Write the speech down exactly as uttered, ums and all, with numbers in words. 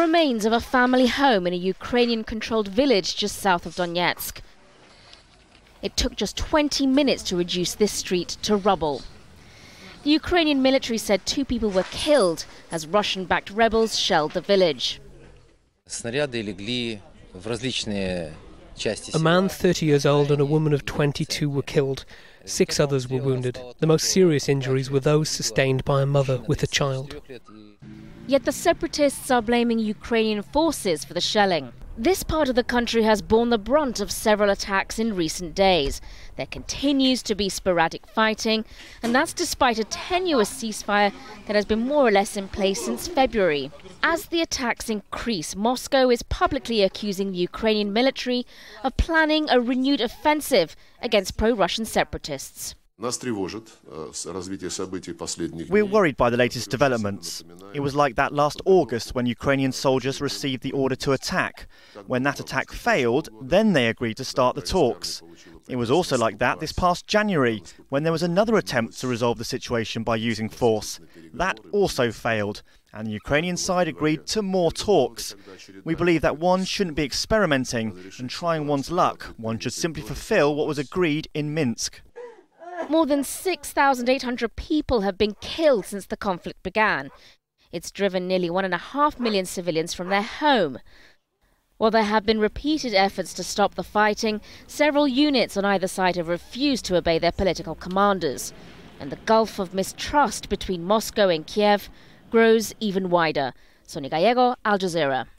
remains of a family home in a Ukrainian-controlled village just south of Donetsk. It took just twenty minutes to reduce this street to rubble. The Ukrainian military said two people were killed as Russian-backed rebels shelled the village. A man thirty years old and a woman of twenty-two were killed. Six others were wounded. The most serious injuries were those sustained by a mother with a child. Yet the separatists are blaming Ukrainian forces for the shelling. This part of the country has borne the brunt of several attacks in recent days. There continues to be sporadic fighting, and that's despite a tenuous ceasefire that has been more or less in place since February. As the attacks increase, Moscow is publicly accusing the Ukrainian military of planning a renewed offensive against pro-Russian separatists. We're worried by the latest developments. It was like that last August when Ukrainian soldiers received the order to attack. When that attack failed, then they agreed to start the talks. It was also like that this past January, when there was another attempt to resolve the situation by using force. That also failed, and the Ukrainian side agreed to more talks. We believe that one shouldn't be experimenting and trying one's luck. One should simply fulfill what was agreed in Minsk. More than six thousand eight hundred people have been killed since the conflict began. It's driven nearly one and a half million civilians from their home. While there have been repeated efforts to stop the fighting, several units on either side have refused to obey their political commanders. And the gulf of mistrust between Moscow and Kiev grows even wider. Sonia Gallego, Al Jazeera.